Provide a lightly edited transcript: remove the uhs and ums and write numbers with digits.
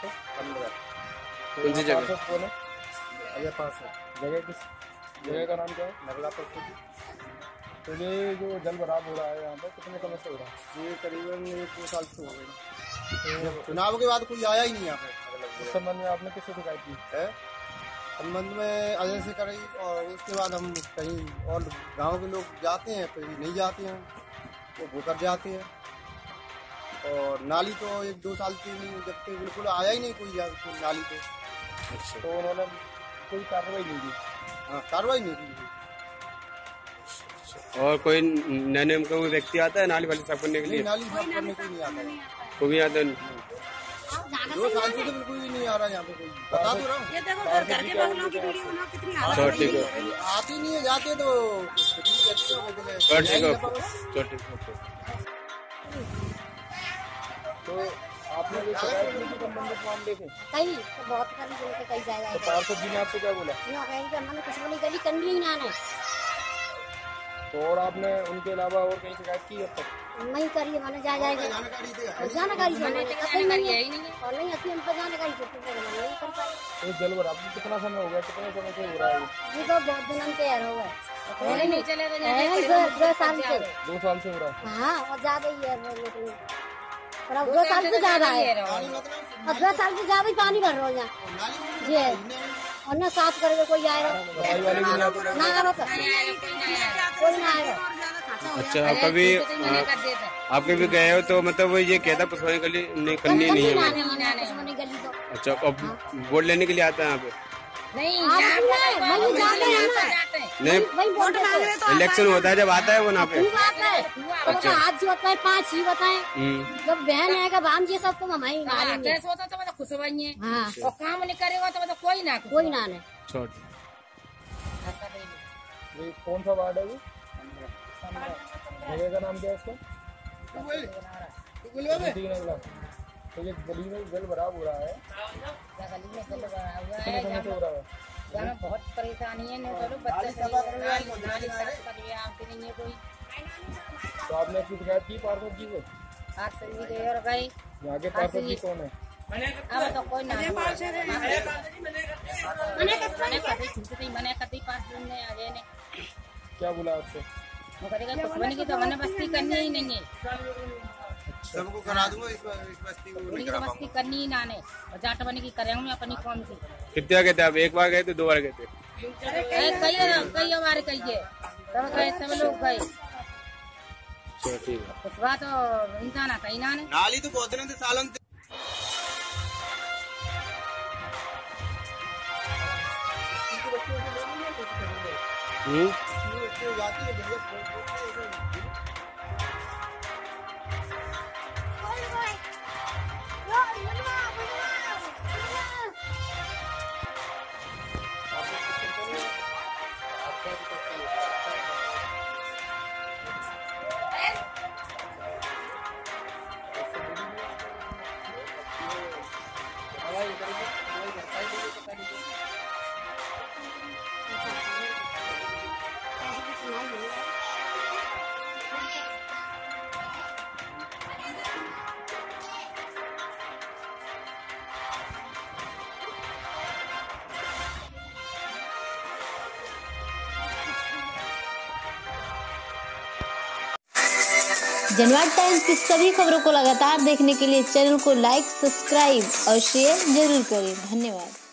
आपको? 15। कौन सी जगह? कौन है? अजय पास है। जगह किस जगह का नाम क्या है? नगला परसों। तो ये जो जल भराव हो रहा है यहाँ पर कितने समय से हो रहा है? ये करीबन 2 साल से हो गई। चुनाव के बाद कोई आया ही नहीं यहाँ पे। इस संबंध में आपने किससे शिकायत की है? संबंध में अजय से करी और उसके बाद हम कहीं और गांव के लोग जाते हैं, कहीं नहीं जाते हैं, वो भूकर जाते हैं। और नाली तो 1-2 साल से नहीं, जब तक बिल्कुल आया ही नहीं कोई नाली पे। अच्छा, तो उन्होंने कोई कार्रवाई नहीं की? हाँ, कार्रवाई नहीं की। और कोई नए कोई व्यक्ति आता है नाली वाली साफ करने के लिए? नाली साफ करने को नहीं आता है। कोई भी आता नहीं? 2 साल से तो बिल्कुल भी नहीं आ रहा यहाँ पे कोई। बता तो रहा हूँ। ठीक है, आती नहीं है, जाते तो तो आपने जो शिकायत की थी संबंधित मामले से? कई तो बहुत करी बोले कई जाएगा। तो पार्षद जी ने आपसे क्या बोला? मैंने कुछ बोली गली कंडी ही ना ने। तो और आपने उनके अलावा और कहीं शिकायत की अब तक? नहीं करी है, मैंने जानकारी है ही नहीं है और नहीं आती हम पर जानकारी नहीं कर पाए। तो जल भराव कितना समय हो गया, कितने समय से हो रहा है ये तो बहुत दिन तैयार हो गए। 2 साल से। 2 साल से हो रहा है? हाँ, और ज्यादा ही है, लेकिन पर अब 2 साल से ज्यादा है। अब 2 साल से ज्यादा ही पानी भर रहा है यहाँ जी। और ना साफ करके कोई आएगा ना, कोई ना आएगा। अच्छा, आप कभी गए हो तो मतलब वो ये कहता पुष्पानी गली नहीं करनी नहीं है? अच्छा, अब वोट लेने के लिए आता है यहाँ पे? नहीं, इलेक्शन होता है जब आता है वो यहाँ पे? अच्छा, आज जो होता है 5 ही बताए। जब बहन आएगा भाम ये सब तो हम ही होता तो खुश हो गई है। हाँ, और काम नहीं करेगा तो कोई ना छोड़। ये कौन सा वार्ड है? जगह का नाम क्या है इसका? तो ये गली में जल भराव हो रहा है, गली में जल भराव हुआ कितने समय से हो रहा है? यहाँ बहुत परेशानी है, बच्चे नहीं है कोई। तो आपने इसकी शिकायत की पार्षद जी को? आज से भी गए और गए। यहाँ के पार्षद जी कौन है? अब तो कोई ना मने क्या बोला आपसे? पुष्पानी की तो मैंने बस्ती करनी ही नहीं है, सबको करा दूंगा। इस बस्ती को नहीं करा बस्ती करनी ही ना ने और जाट बनी की करेंगे अपनी कौन सी। कितना गए थे आप? एक बार गए थे, 2 बार गए थे? कई बार कहिए, सब गए, सब लोग गए। ठीक है। पुष्पा तो इंसान कहीं ना ने नाली तो बहुत दिन से सालन से जाती है। जनवाद टाइम्स की सभी खबरों को लगातार देखने के लिए चैनल को लाइक, सब्सक्राइब और शेयर जरूर करें। धन्यवाद।